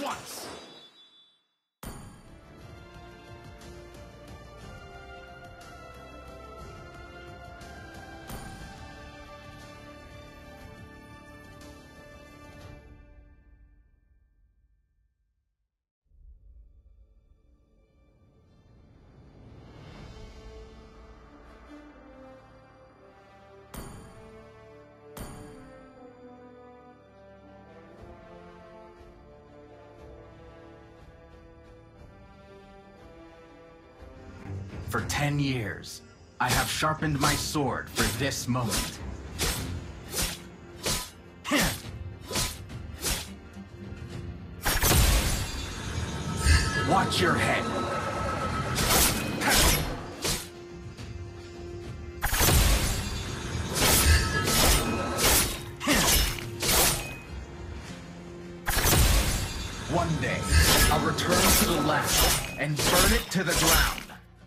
once! For 10 years, I have sharpened my sword for this moment. Watch your head. One day, I'll return to the lab and burn it to the ground.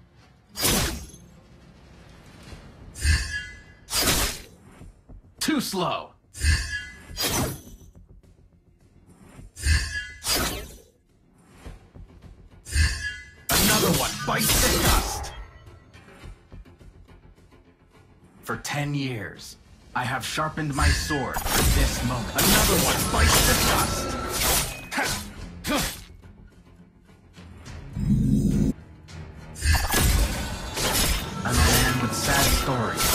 Too slow. Another one bites the dust. For 10 years, I have sharpened my sword for this moment. Another one bites the dust. I'm a man with sad stories.